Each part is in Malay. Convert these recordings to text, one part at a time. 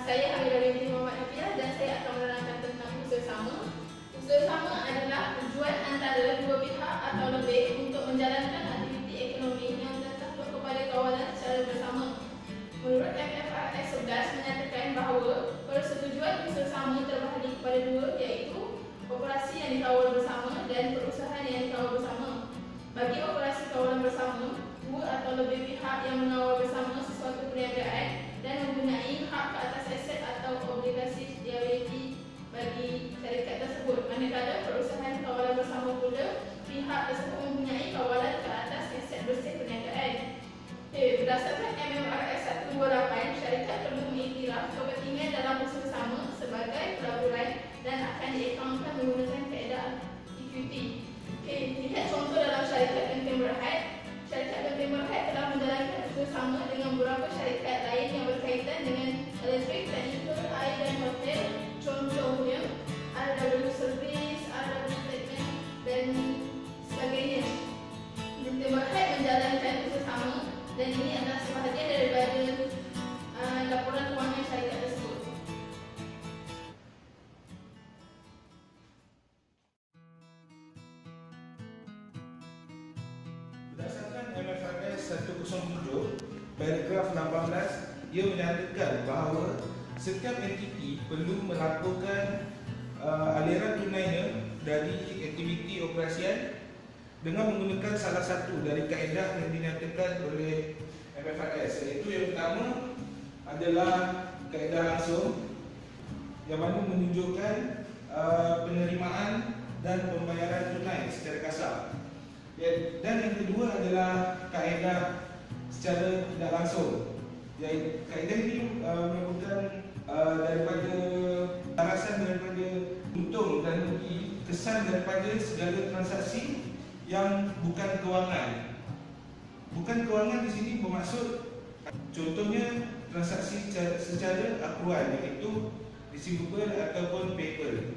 Saya Hamida binti Muhammad Nafiah dan saya akan menerangkan tentang usaha sama. Usaha sama adalah tujuan antara dua pihak atau lebih untuk menjalankan aktiviti ekonomi yang tertakluk kepada kawalan secara bersama. Menurut MFRS 11 menyatakan bahawa persetujuan usaha sama terbahagi kepada dua, iaitu operasi yang dikawal bersama dan perusahaan yang dikawal bersama. Bagi operasi kawalan bersama, dua atau lebih pihak yang mengawal bersama sesuatu perniagaan dan mempunyai hak ke atas aset atau obligasi liability bagi syarikat tersebut. Manakala perusahaan kawalan bersama pula, pihak tersebut mempunyai kawalan ke atas aset bersih perniagaan. Berdasarkan MMRS 128, syarikat perlu mengiktiraf kepentingan dalam usaha sama sebagai pelaburan dan akan diakaunkan menggunakan kaedah equity. Lihat contoh dalam syarikat Genting Berhad. Syarikat Genting Berhad telah menjalankan usaha sama dengan beberapa syarikat lain yang berkaitan dengan elektrik, teknikal, air dan hotel. Contohnya RW Service, RW Statement dan sebagainya. Genting Berhad menjalankan usaha sama dan ini adalah sebahagian daripada laporan kewangan syarikat tersebut. Berdasarkan MFRS 107, paragraf 18, ia menyatakan bahawa setiap entiti perlu melaporkan aliran tunainya dari aktiviti operasian dengan menggunakan salah satu dari kaedah yang dinyatakan oleh MFRS, iaitu yang pertama adalah kaedah langsung yang mana menunjukkan penerimaan dan pembayaran tunai secara kasar. Dan yang kedua adalah kaedah secara tidak langsung. Kaedah ini merupakan daripada alasan daripada untung dan rugi kesan daripada segala transaksi yang bukan kewangan. Bukan kewangan di sini bermaksud contohnya transaksi secara akruan, iaitu receivable ataupun payable.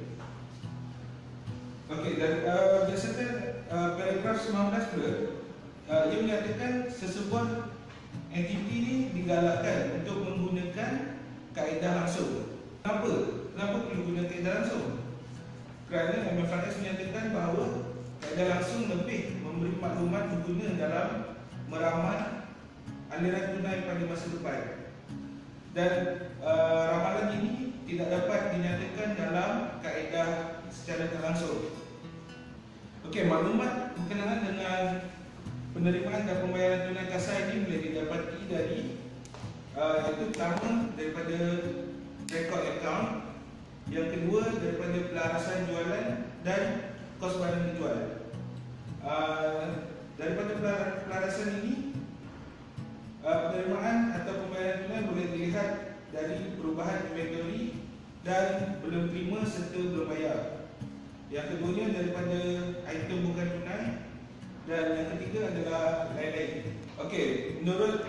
Okey, dan berdasarkan paragraf 19 pula, ia menyatakan sesebuah entiti ini digalakkan untuk menggunakan kaedah langsung. Kenapa perlu guna kaedah langsung? Kerana MFRS menyatakan bahawa kaedah langsung lebih memberi maklumat berguna dalam meramal aliran tunai pada masa depan. Dan ramalan ini tidak dapat dinyatakan dalam kaedah secara tak langsung. Okey, maklumat berkenaan dengan penerimaan dan pembayaran tunai kasar ini boleh didapati dari itu pertama daripada record account, yang kedua daripada pelarasan jualan dan kos barang dijual. Daripada pelarasan ini, penerimaan atau pembayaran tunai boleh dilihat dari perubahan inventory dan belum terima serta belum bayar. Yang keduanya daripada item bukan tunai, dan yang ketiga adalah lain-lain. Okey, menurut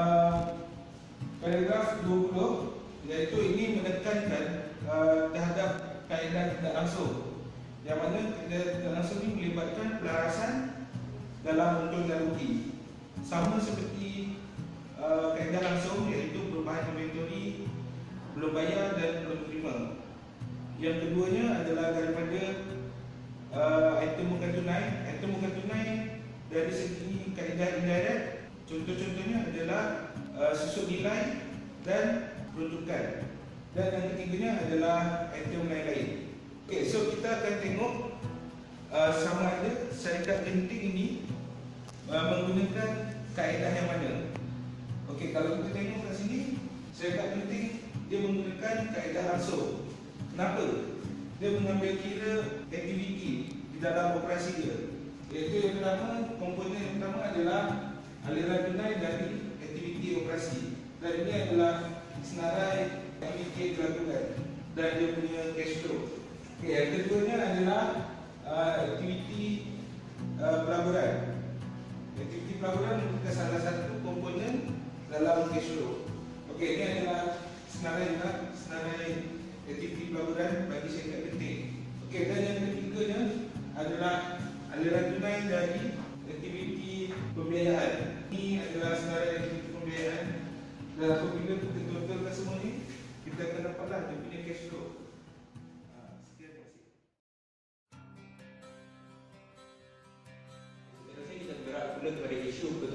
paragraf 20, iaitu ini menekankan terhadap kaedah tidak langsung, yang mana kaedah tidak langsung ini melibatkan pelarasan dalam untung dan rugi, sama seperti kaedah langsung, iaitu perubahan inventory, belum bayar dan belum terima. Yang keduanya adalah daripada item bukan tunai. Item bukan tunai dari segi kaedah indirect, contoh-contohnya adalah susut nilai dan peruntukan. Dan yang ketiganya adalah item lain-lain. Okey, so kita akan tengok sama ada syarikat genting ini menggunakan kaedah yang mana. Okey, kalau kita tengok kat sini, syarikat genting dia menggunakan kaedah langsung. Kenapa? Dia mengambil kira aktiviti di dalam operasi dia. Iaitu yang pertama, komponen yang pertama adalah aliran tunai dari aktiviti operasi. Dan ini adalah senarai aktiviti yang dilakukan dan dia punya cash flow. Okay, yang keduanya adalah aktiviti pelaburan. Aktiviti pelaburan merupakan salah satu komponen dalam cash flow. Okey, ini adalah senarai aktiviti pelaburan bagi syarikat genting. Okey, dan yang ketiganya adalah aliran tunai dari aktiviti pembiayaan. Ini adalah senarai aktiviti pembiayaan. Dan apabila kita totalkan semua ni, kita akan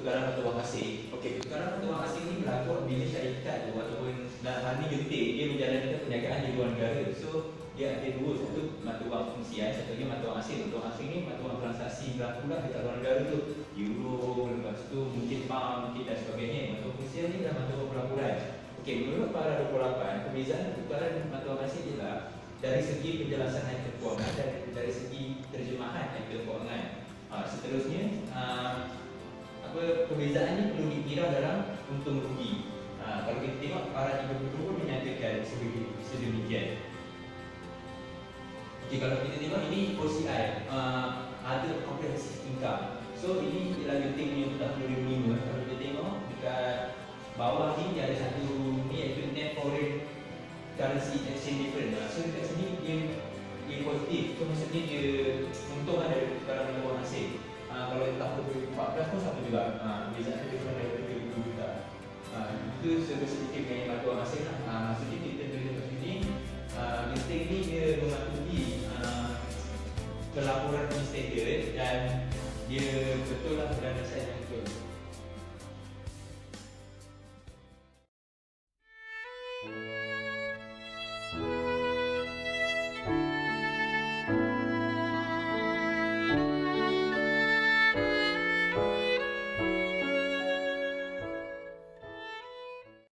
pertukaran mata wang asing. Okey, pertukaran mata wang asing ni berlaku bila syarikat tu ataupun dalam ni unit dia menjalankan perniagaan di luar negara. So dia ada dua, satu mata wang fungsian, satu lagi mata wang asing. Mata wang asing ni mata wang transaksi berlaku lah dekat luar negara tu. Euro, lepas tu mungkin pound, mungkin dan sebagainya. Mata wang fungsian ni adalah mata wang pelaburan. Okey, menurut para 28, perbezaan pertukaran mata wang asing ialah dari segi penjelasan item kewangan dan dari segi terjemahan item kewangan. Seterusnya, perbezaannya perlu dikira dalam untung rugi. Kalau kita tengok para 32 pun menyatakan sedemikian. Okey, kalau kita tengok ini OCI, Other Comprehensive Income. So ini ialah genting yang tahun 2005. Kalau kita tengok dekat bawah ni dia ada satu ni iaitu Net Foreign Currency Exchange Difference. So dekat sini dia positif. So maksudnya dia untung dari pertukaran mata wang asing. Kalau tahun 2014 pun sama juga. Bezaan dia cuma dari 20 juta. Itu sedikit dengan mata wang asing lah. Maksudnya